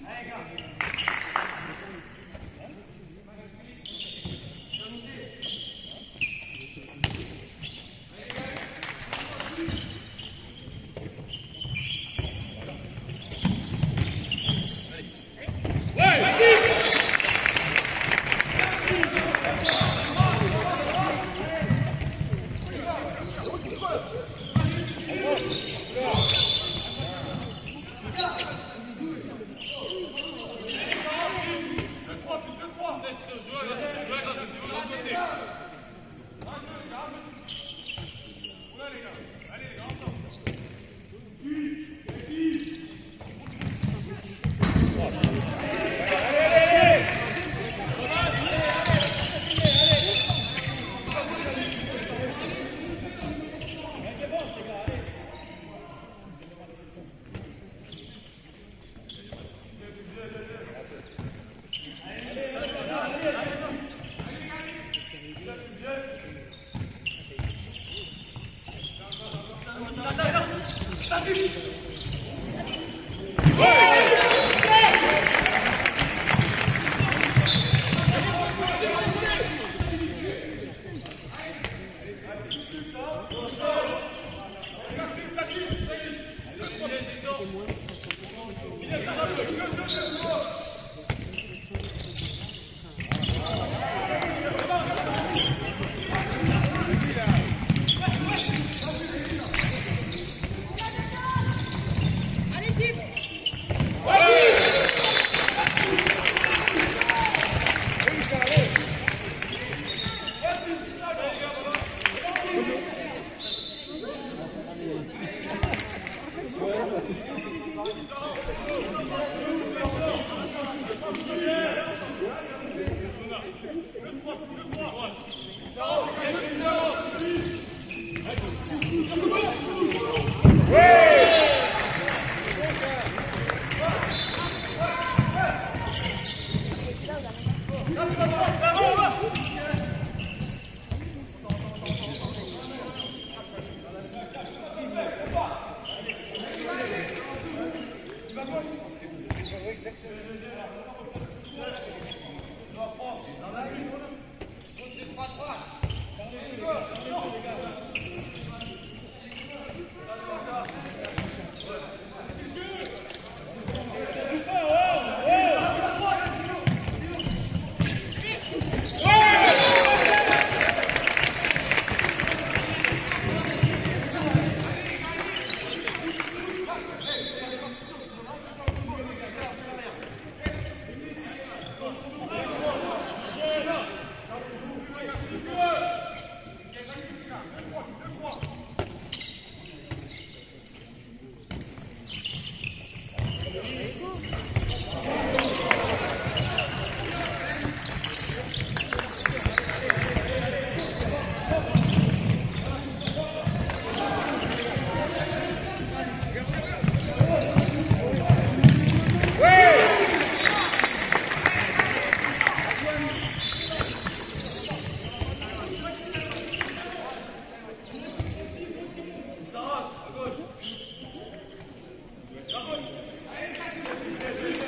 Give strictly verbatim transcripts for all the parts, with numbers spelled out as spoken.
À gauche.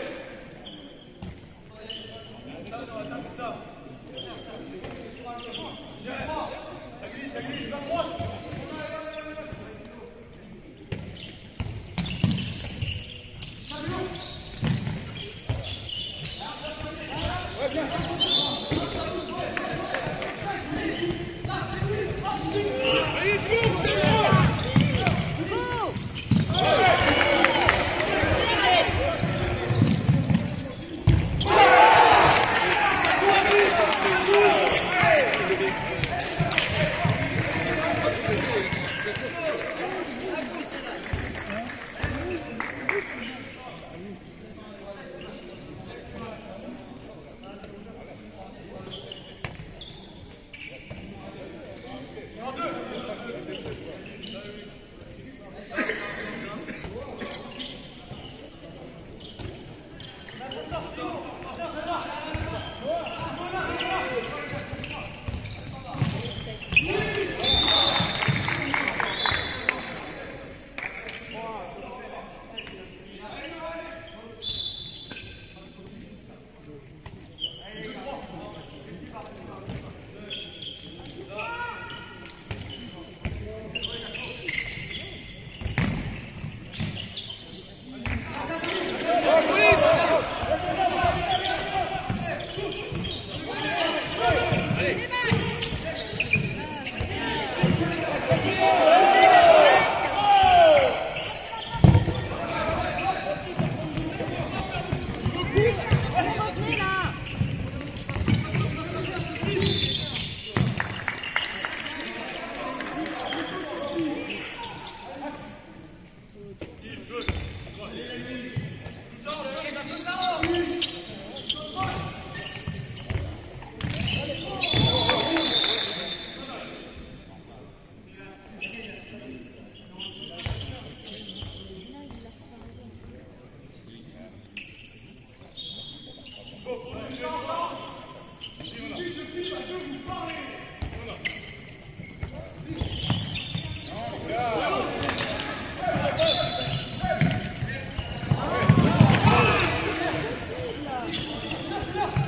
Là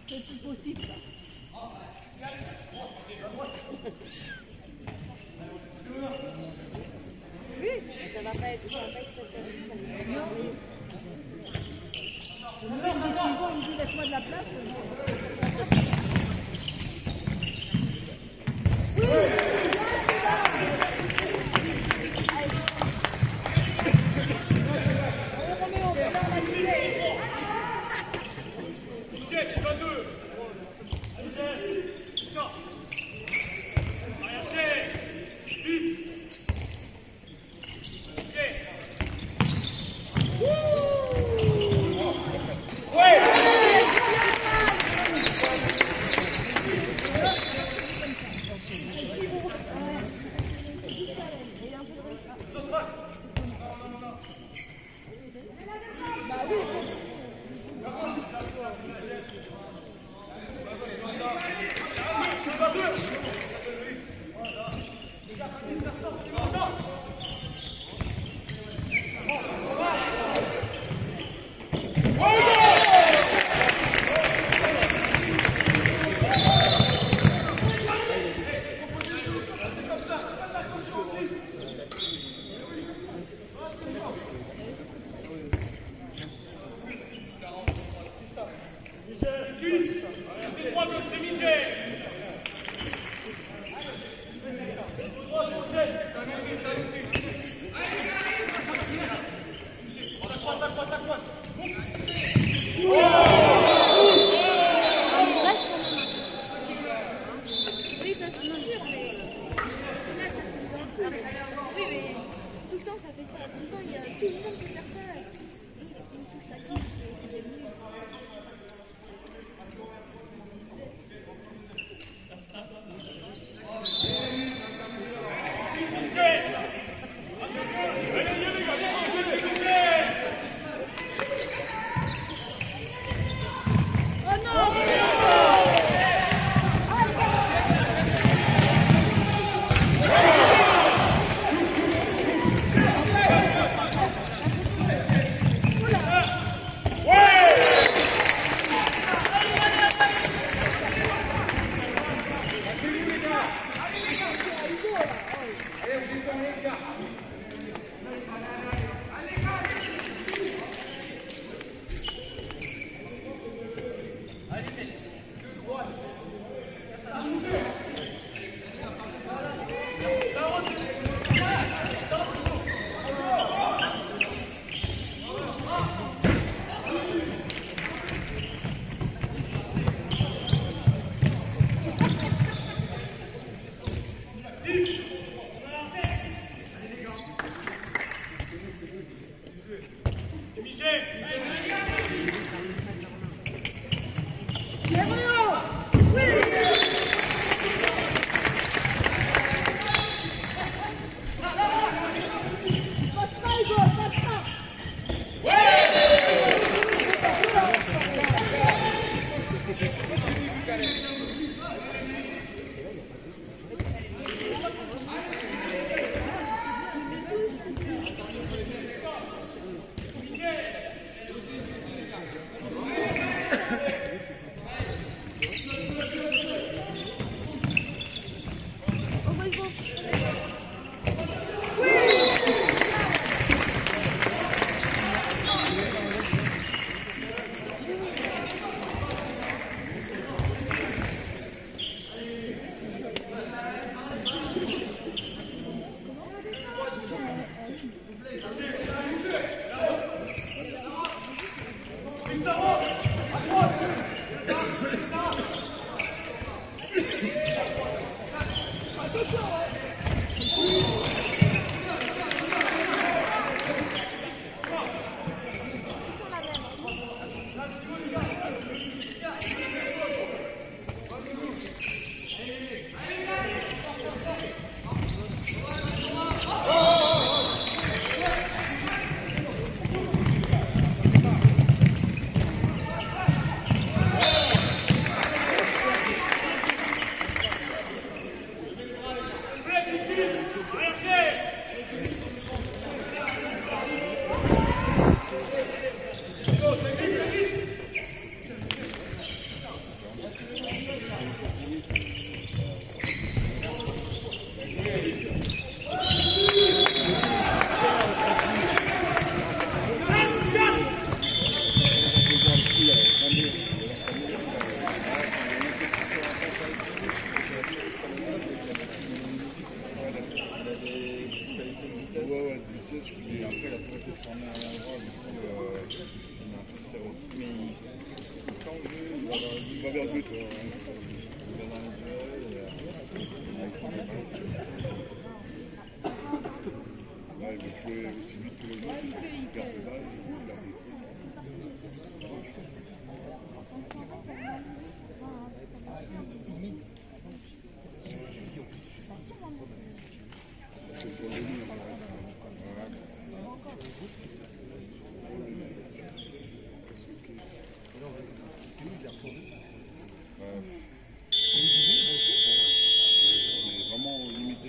C'est plus possible ça. Oui, mais ça va pas être, ça va pas être très sérieux. Non. On me dit souvent, on me dit laisse-moi de la place. Oui. vers le but. Ouais, il veut jouer aussi vite que les autres, il perd de balle, il perd des coups. C'est pour le mur. On est vraiment limité.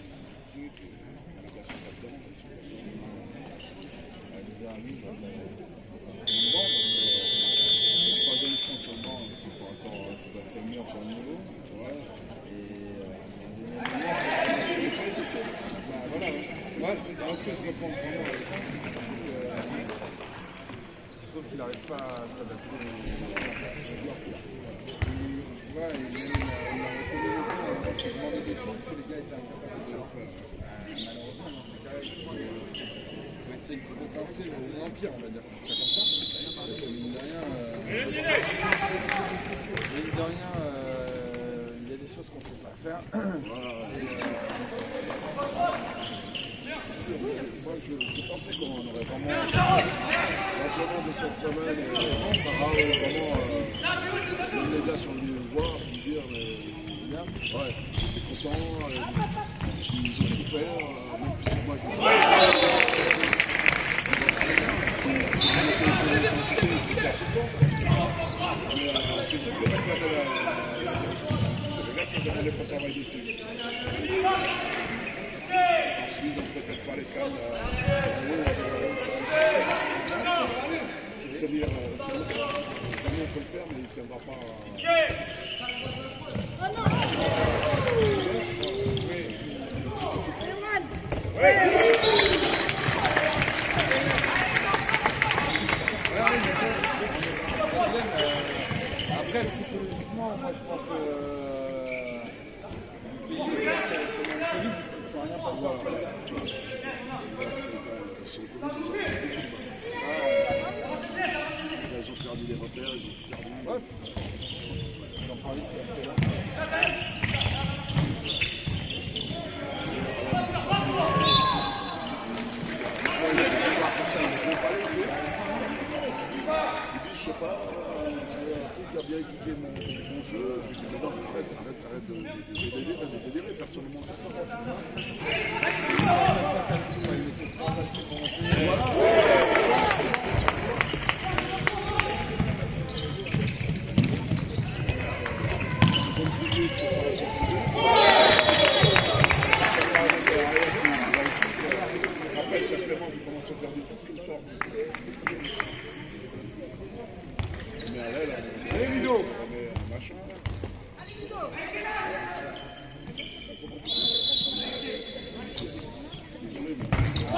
Ouais, c'est parce que je reprends vraiment. Sauf qu'il n'arrive pas à s'adapter. Ouais, il a reconnu le coup, il a demandé des choses que les gars étaient incapables de faire. Malheureusement, dans ces cas-là, il faut essayer de compenser au moins pire, on va dire ça comme ça. Parce que mine de rien, mine de rien, il y a des choses qu'on ne sait pas faire. Moi, je, je pensais qu'on aurait vraiment l'entraînement de cette semaine et Sarah vraiment euh, les gars sont venus me voir, me dire mais bien, ouais, j'étais content, euh, ils ont souffert, euh, même si moi je suis c'est tout le mec qui avait la c'est le gars qui avait le travail dessus. Ils n'ont peut-être pas les cadres pour tenir. Sinon, on peut le faire, mais il ne tiendra pas. Après, psychologiquement, moi je pense que. Ils ont perdu les repères, ils ont perdu. Ouais. Ils ont parlé de ça. Je sais pas, il a bien écouté mon, mon jeu, je dis non, arrête, arrête, arrête de délirer, de délirer, personne ne monte après, simplement, vous commencez à perdre tout le soir. Mais allez, là, allez, Ludo, on est en machin. Allez, Ludo, c'est un peu compliqué. Désolé, mais.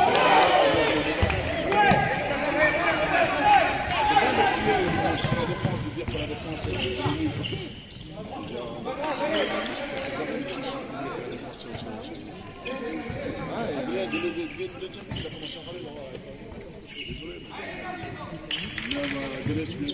C'est bien de crier sur la défense, de dire que la défense est nulle. Déjà, c'est ça qui est ah, et bien, dès le deuxième, il a commencé à parler. Désolé. Même Guedes, il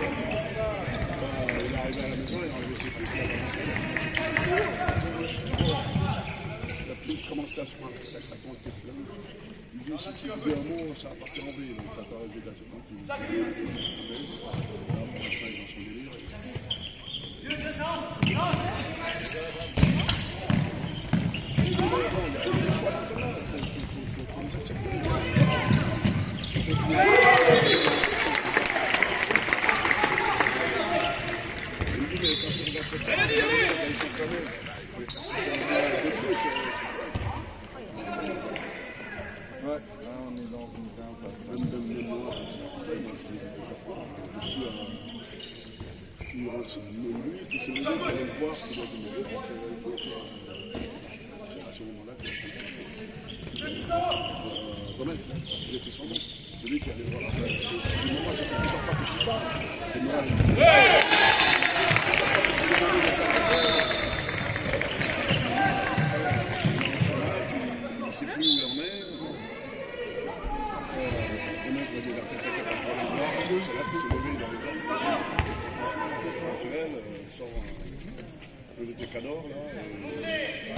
arrive à la maison, il a enlevé ses trucs. ça se prend exactement le truc là. Il dit si tu dis un mot, ça va partir en V, donc ça t'arrête de gars, c'est tout. Il dit ça. Ils ont son délire. Ouais, là on est dans une teinte. Même de mémoire, lui qui s'est levé pour aller voir qu'il a demandé pour faire le foot. C'est à ce moment-là que Gomez, il était son nom. C'est lui qui allait voir la fin. Moi, ça fait plusieurs fois que je parle. C'est moi. Il ne sait plus où il en est. Gomez va dire à quelqu'un qui va le voir. C'est là qu'il s'est levé dans les gars. Joël sort un, le Técador là. Et...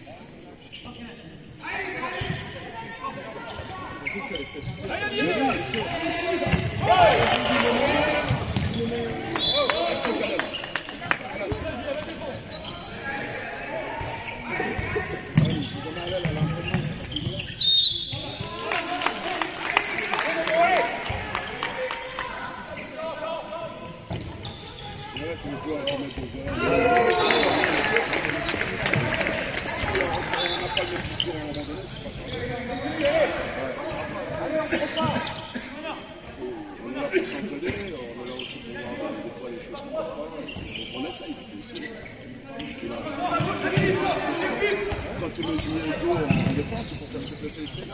Quand tu me joues un jour en défense, c'est pour faire se placer ici.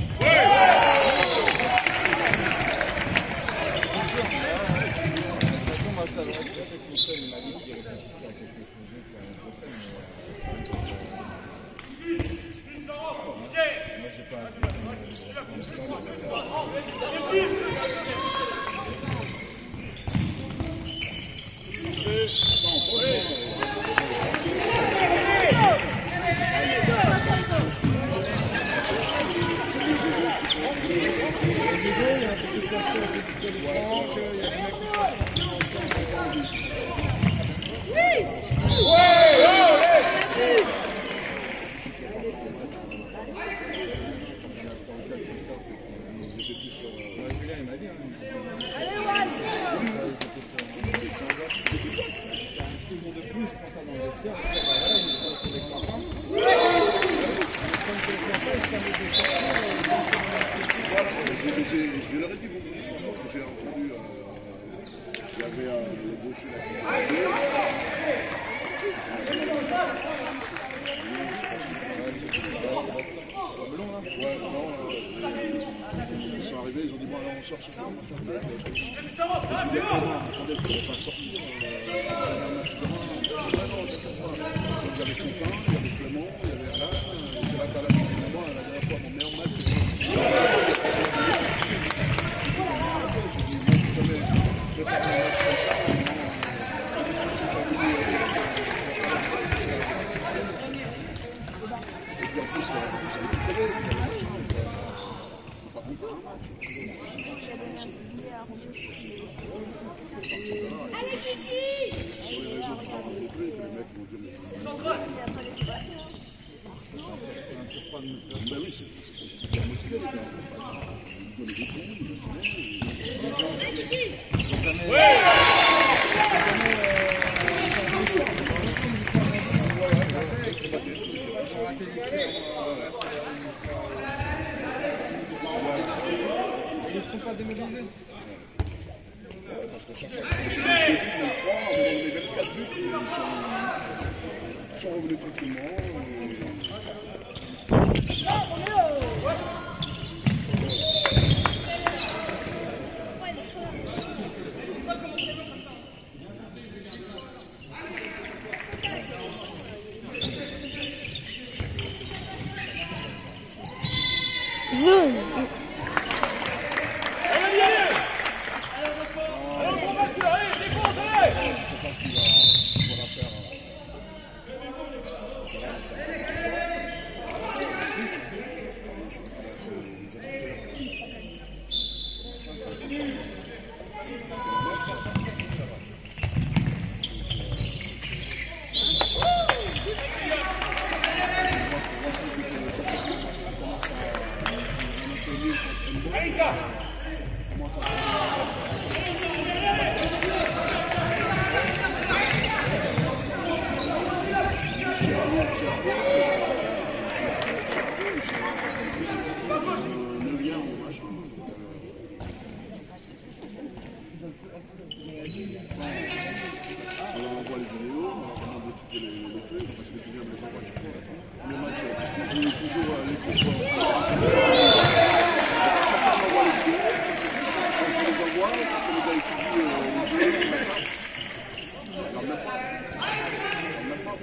Je leur ai dit vendredi soir parce que j'ai entendu, euh, il y avait euh, le brochure là qui s'est ouais, non, euh, ils sont arrivés, ils ont dit bon alors on sort ce soir, on sort là. Je dis comment, attendez, vous ne pouvez pas sortir, euh, un match demain. Ah non, t'inquiète pas. Donc il y avait Quentin, il y avait Clément, il y avait Alain, c'est là qu'à la fin du moment, la dernière fois, mon meilleur match, sur les réseaux, tu ramasses des trucs, les mecs vont dire ben oui, c'est motivé les gars. Ils donnent des coups, ils donnent Ils ne sont pas démobilisés. parce que chaque fois qu'ils sont trois, on a donné quatre buts, et ils sont revenus tranquillement. Zoom. C'est pas ce qu'il va faire. le lien au machin. Alors on voit les vidéos, on va demander toutes les, les feuilles, parce que tu viens de les envoyer chaque fois. Le match, parce que je joue toujours à l'équipe. On envoie les vidéos, on les envoie, quand les gars étudient les jeux, ils ne même pas. Ils ne même pas.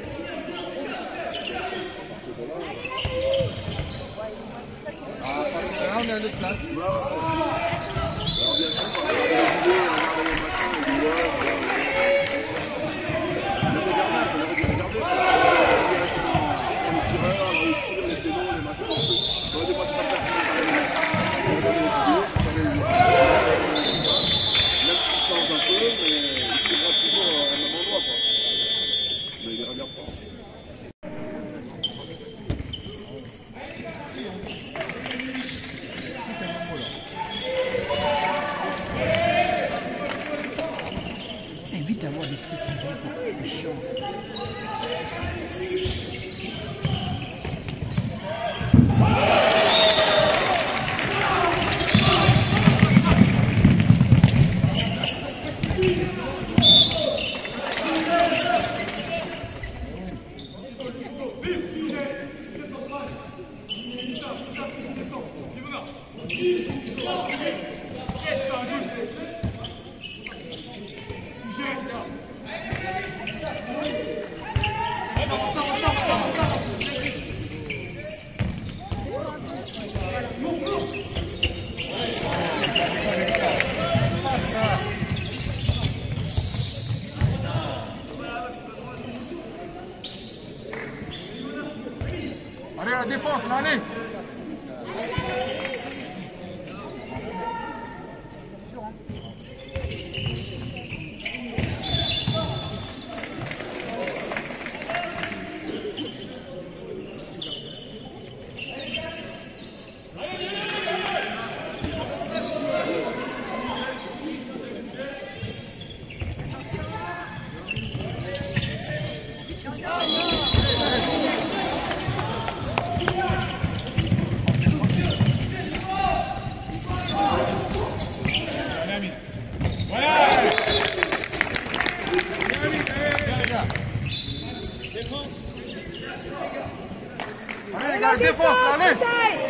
Ah, par on est à notre place. Alors bien sûr, quand on regarde les vidéos, on regarde les machins, on dit ouais, regarde. Mais regarde, on aurait dû regarder. Sur les tireurs, là où ils tirent les pénaux, les machins. Ça aurait dépassé pas faire on regarde les vidéos, ça savait même s'ils changent un peu, mais ils tireront toujours au même endroit, quoi. Mais ils ne regardent pas. Évite d'avoir des trucs qui vont pour c'est chiant. Allez, la défense, là, allez. Allez les gars, défense, allez.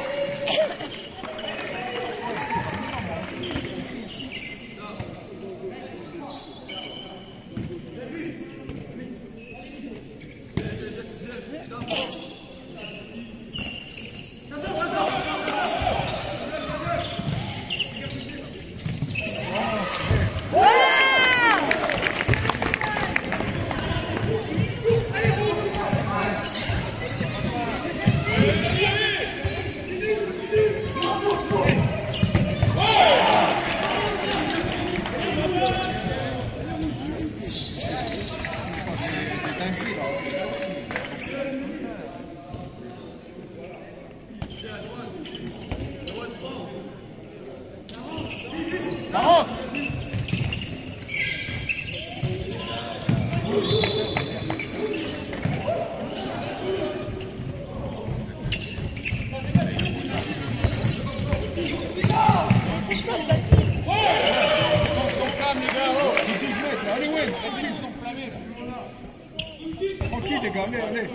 Ça rentre. Allez, ouais, tranquille les gars, allez, allez.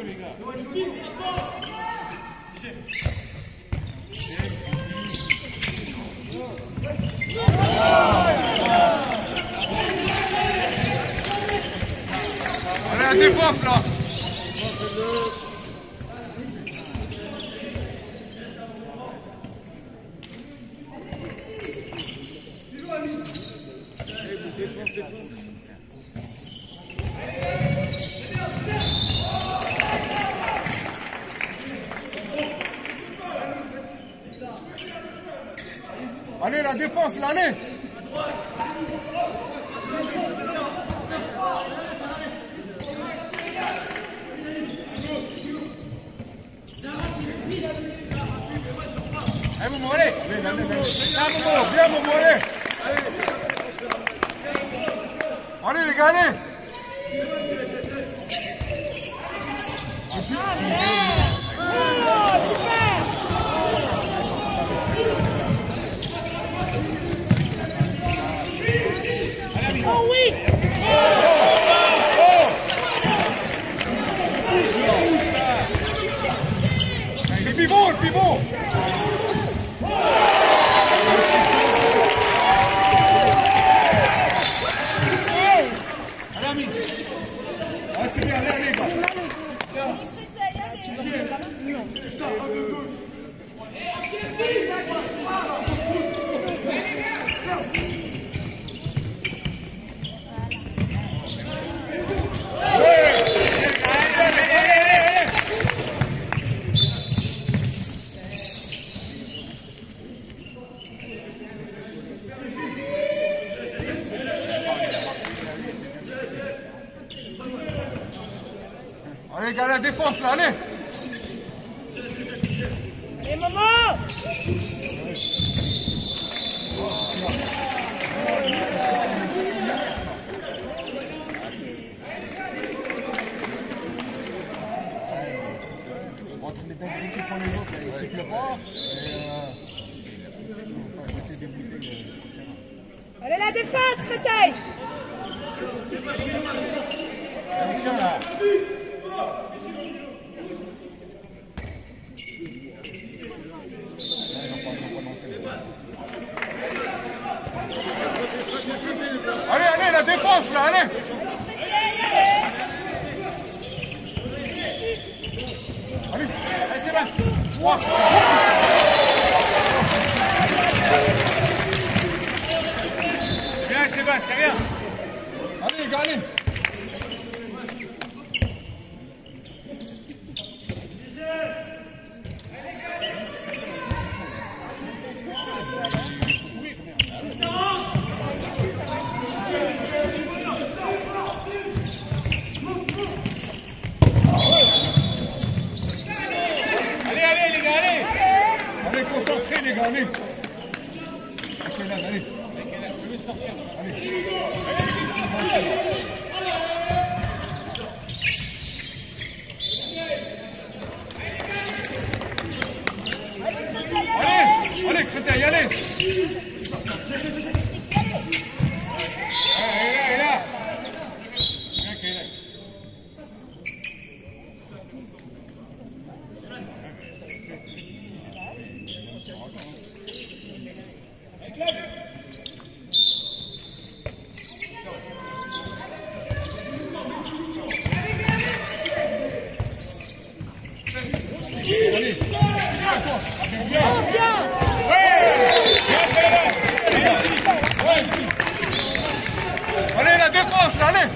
Allez, la défense là. Défense, défense. Allez, la défense, là, allez. Allez, Momo, allez. Ça, Momo, bien, Momo, allez. Allez, les gars, allez. Oh oui! Le pivot, le pivot! Allez, Ami! Allez, c'est bien, allez, allez, gars! Allez, gars, la défense, là, allez! Allez, maman! Entre les dingueries qui font les autres, ils sifflent pas. Et euh, enfin, j'étais dégoûté sur le terrain. Allez, la défense, Créteil! Tiens, là! Allez, allez, la défense, là, allez! Allez, allez, c'est bon! trois! Bien, c'est bon, c'est rien! Allez, les gars, allez! Concentrez les gars, allez! Ok, là, allez! Allez! Allez, Créteil, allez! Allez, là, là! Allez, la défense, là, allez!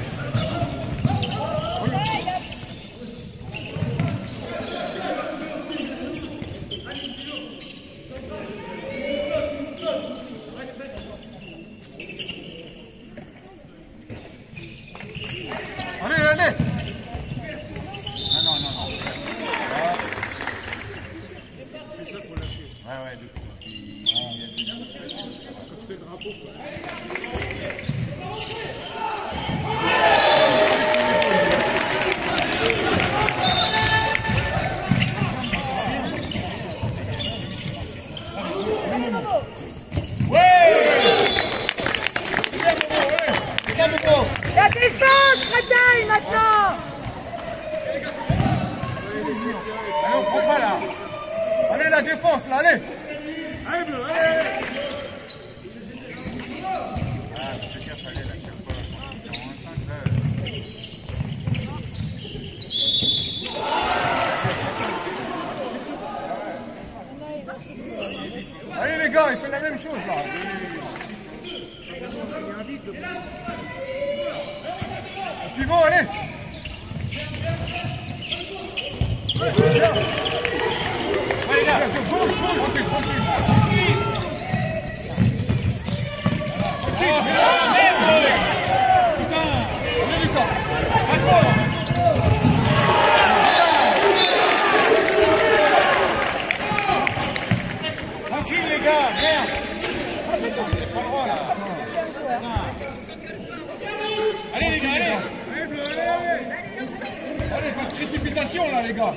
Allez, allez! Non, non, non, non. Ouais, ouais, deux fois. Tu fais le drapeau, quoi. La défense, Créteil, maintenant! Allez, on prend pas là! Allez, la défense, là, allez! Allez, bleu, allez! Ah, je te cache, allez, là, chaque fois, en un cinq, là. Allez, les gars, il fait la même chose, là! Le pivot, allez! Ouais, les gars, cool, cool, tranquille, tranquille. Allez, Lucas. Tranquille, les gars, merde. Pas le droit, là. Allez, les gars, allez. Allez, pas de précipitation, là, les gars.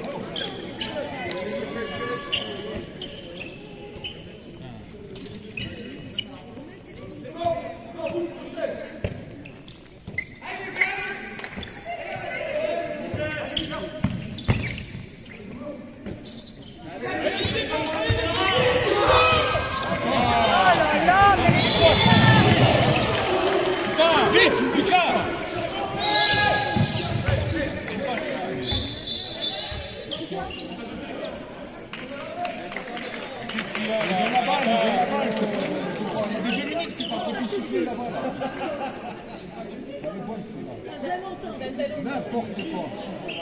N'importe quoi.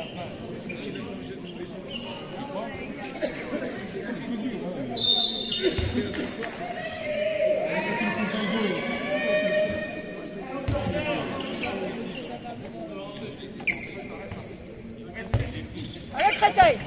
Allez, Créteil!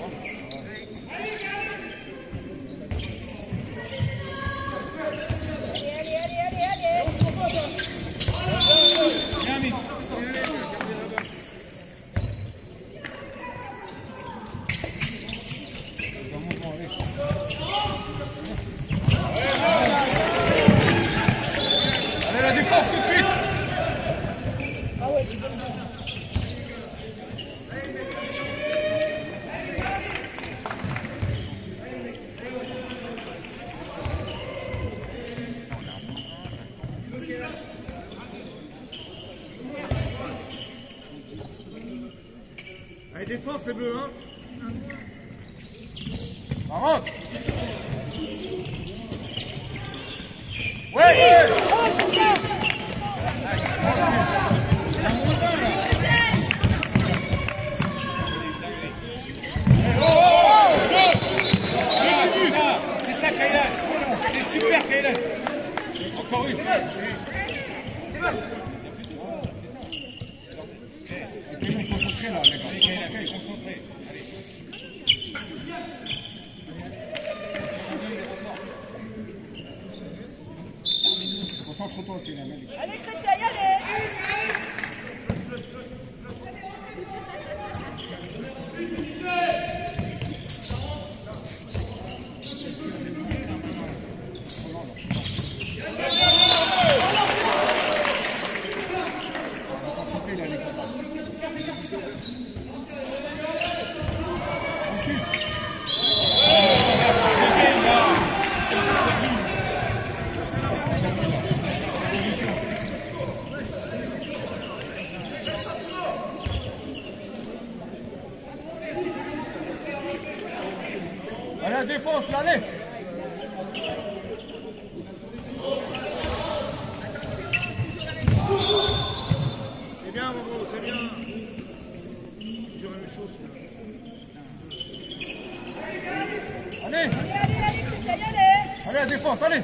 Allez, défense les bleus, hein. Bravo. Ouais, ouais. C'est ça, Kaylan. C'est super, Kaylan. Encore une. Concentré là, les gars. Concentré. Concentre-toi, Kaylan. Allez, Créteil, allez! Allez, la défense, là, allez! C'est bien, mon gros, c'est bien. Toujours la même chose. Allez! Allez, allez, allez, Créteil, allez! Allez, la défense, allez!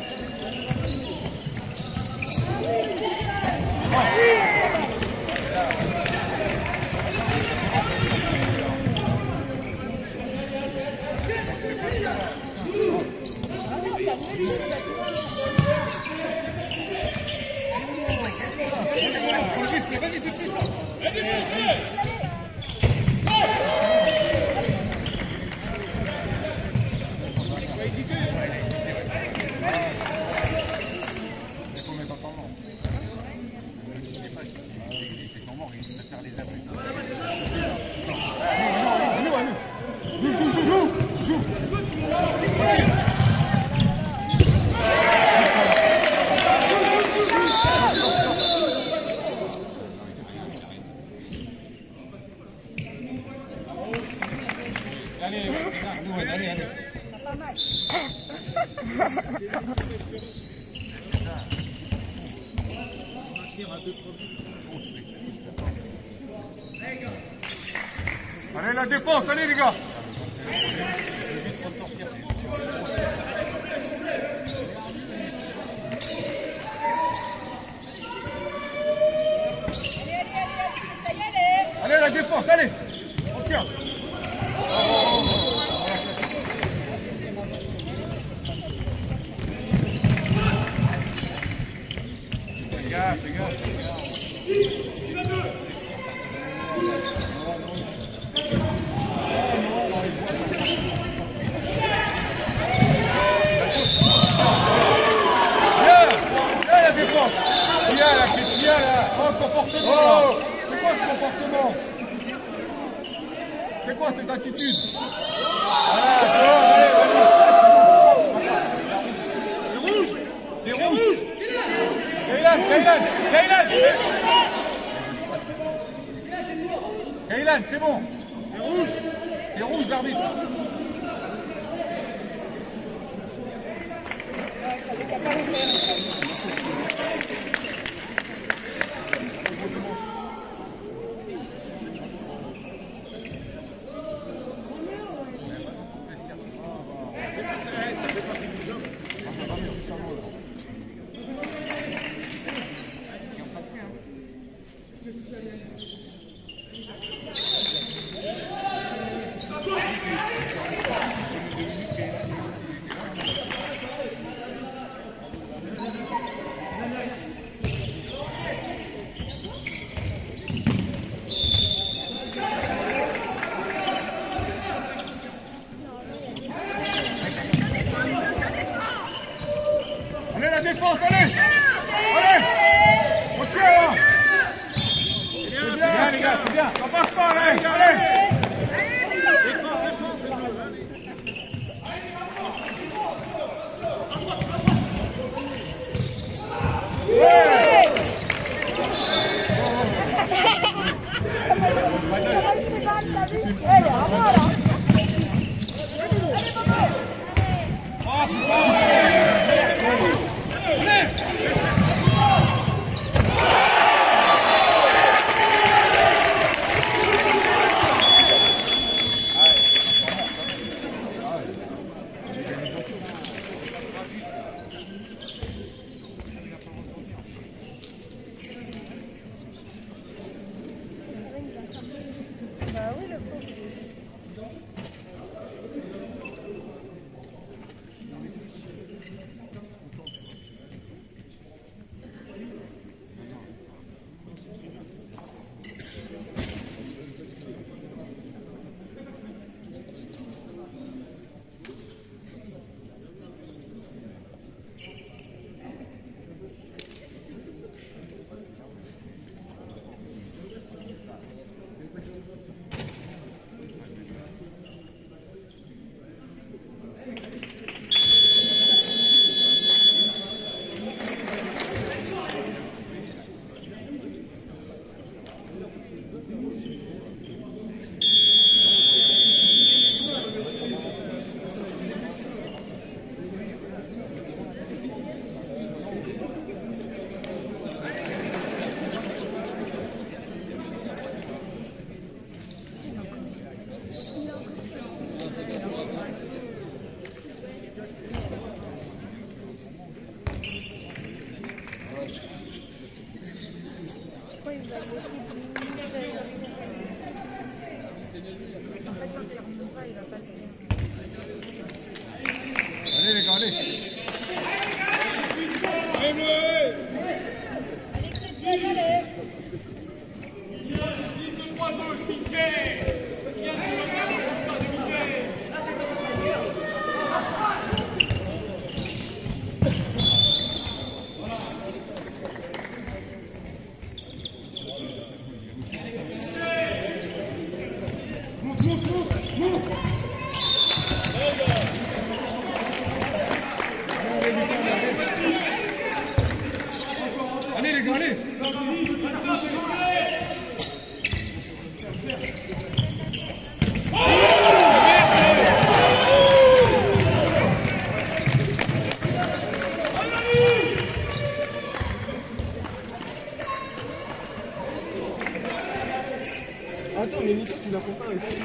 Vas-y, tout de suite, là! Joue, joue, joue, joue. Allez, allez, allez, allez. Allez, la défense, allez les gars. Allez, la défense, allez. On tient. Fais gaffe, fais gaffe, fais gaffe. comportement là? C'est quoi ce comportement? C'est quoi cette attitude? Voilà, dehors, allez, vas-y. C'est rouge. C'est rouge. Kaylan, Kaylan, Kaylan. Kaylan, c'est bon. C'est rouge. C'est rouge l'arbitre. Allez la défense, allez! Allez! On tient là! C'est bien les gars, c'est bien! Ça passe pas, allez! Allez! Bah oui, le pauvre. Allez les gars, allez. Allez les gars, allez. Attends, mais Nico, tu l'as fait ça aussi.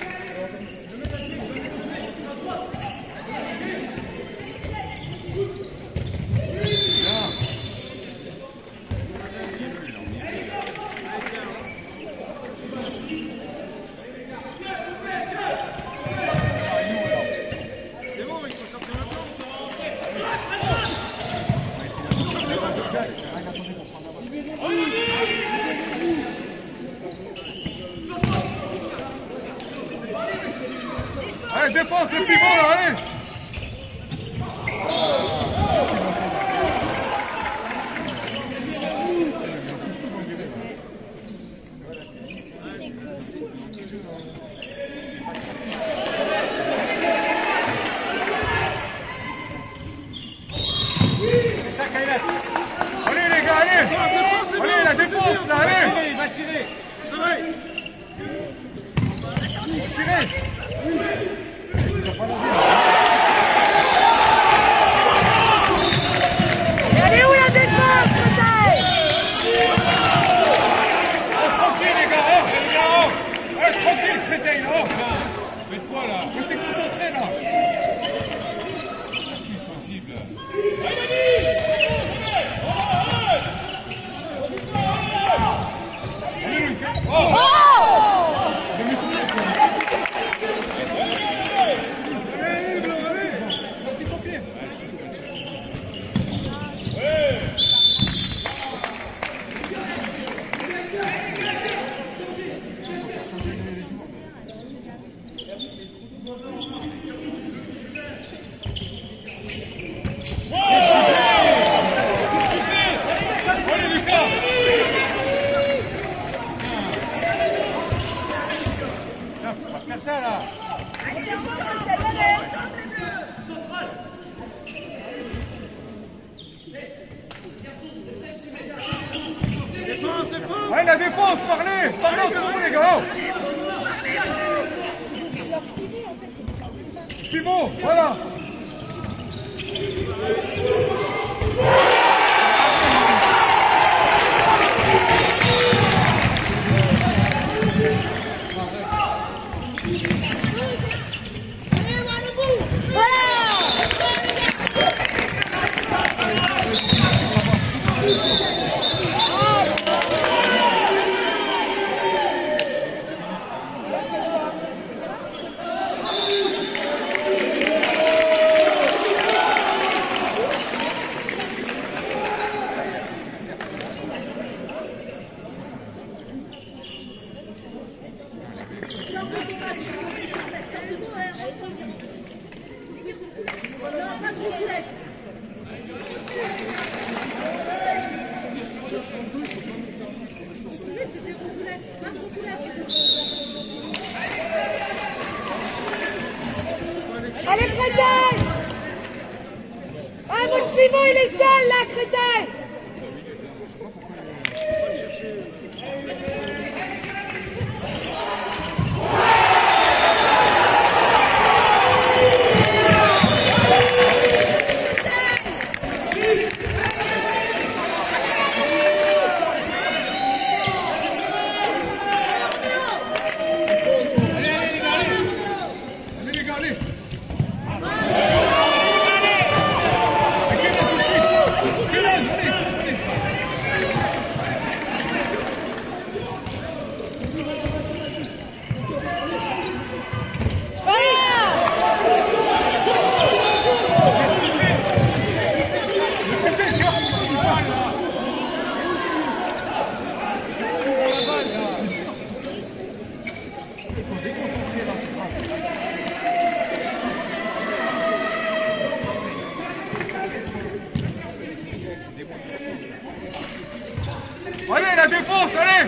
Allez, défense, les pivots là, allez. Pivot, voilà. Allez, crétin! Ah, votre pivot, il est sale, là, crétin! Allez, la défense, allez!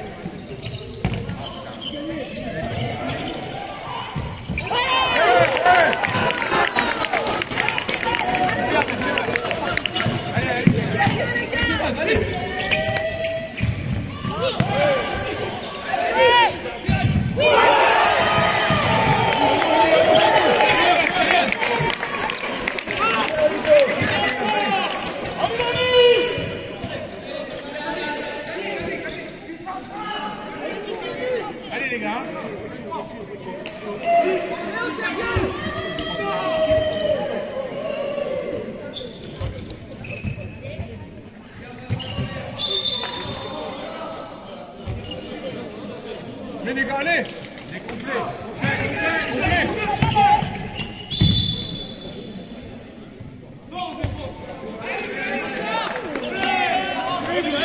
Allez les gars! Mais les gars, allez! Les complets! Complet! Complet! Force de force! Allez!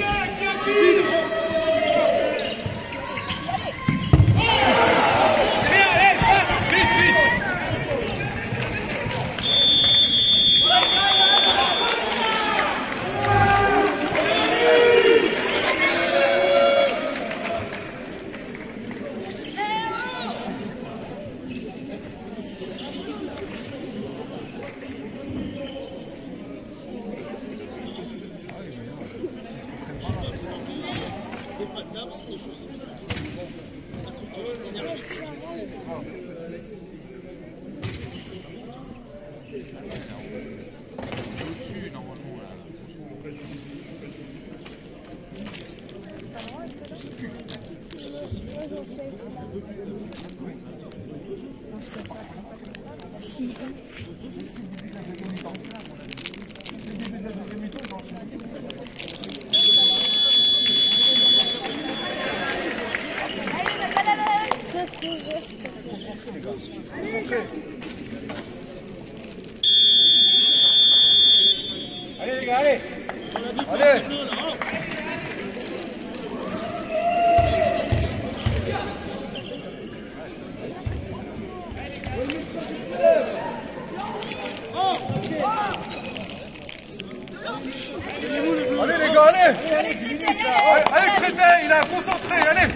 Allez les gars, allez! Allez! Allez les gars, allez! Allez, allez Crétin, il a concentré, allez!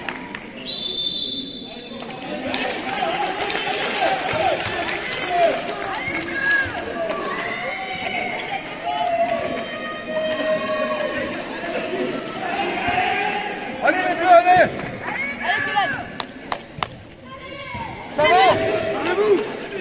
Allez les bleus, allez! Ça va?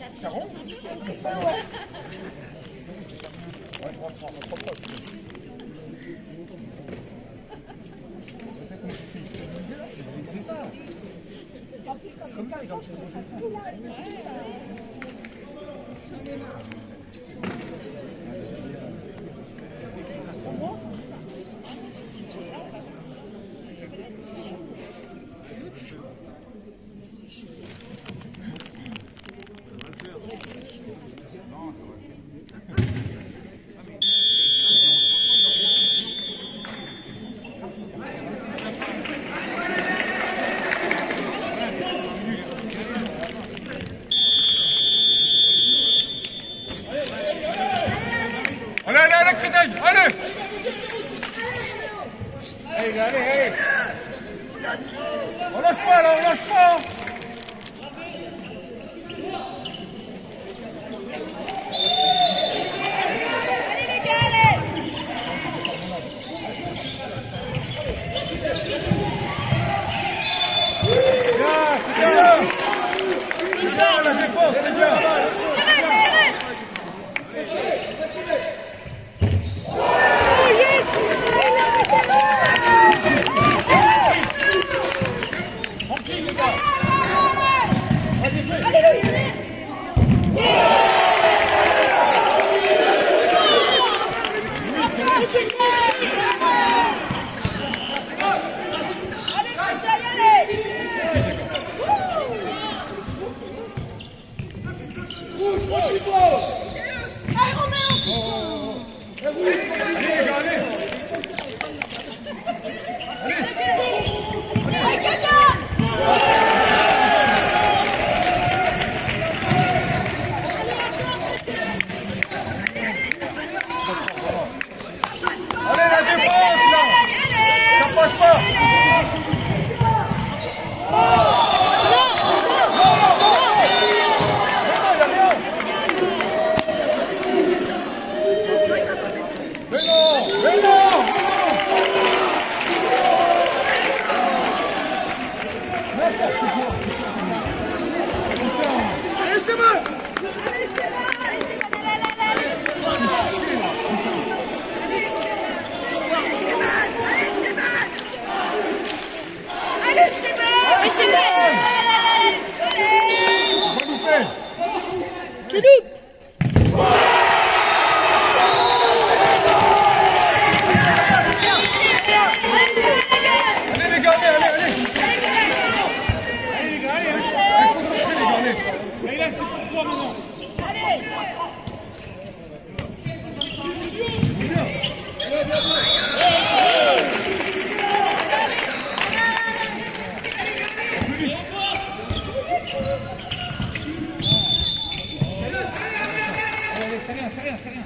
Ça rentre? Ouais, trois trois, trois trois. C'est ça. C'est comme ça, ils ont allez, allez, allez, Créteil, allez! Allez, allez, allez! On lâche pas là, on lâche pas! Allez les gars, allez! Bien, c'est bien! C'est bien la défense, c'est bien! Allez la défense là! Ça passe pas! Mais non! Mais non! N'importe quoi! Allez Stéphane! C'est nous! Allez les gars, allez, allez, allez! Allez les gars, allez, allez! Concentrez les gars, allez! Là, c'est pour toi maintenant! Allez! C'est rien, c'est rien, c'est rien!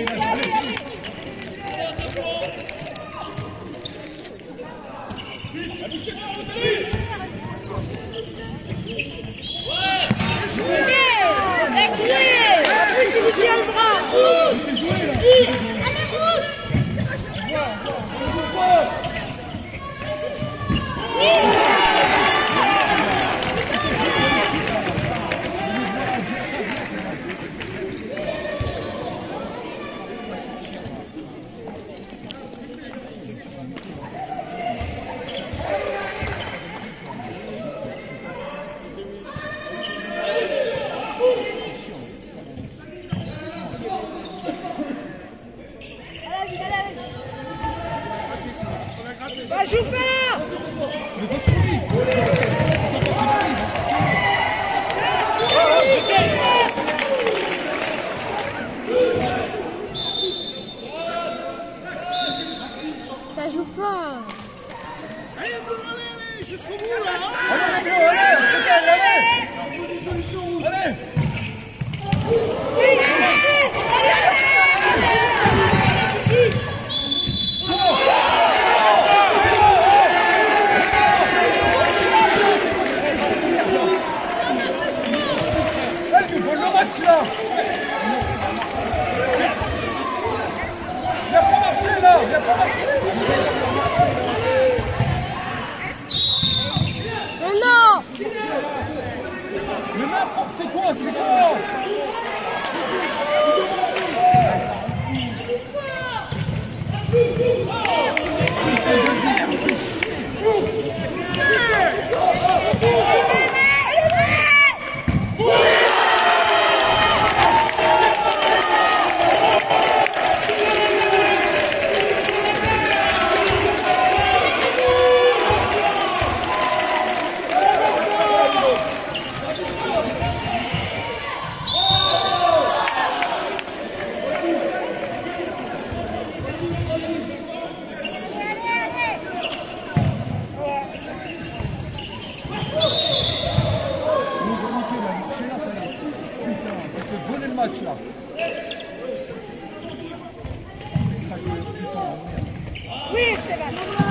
Va Jouffin! Ça joue pas! Allez, allez, jusqu'au bout là! Allez, les gars, allez! Allez! Allez! Là. Il n'a pas marché là, il n'a pas marché. Oui, Esteban.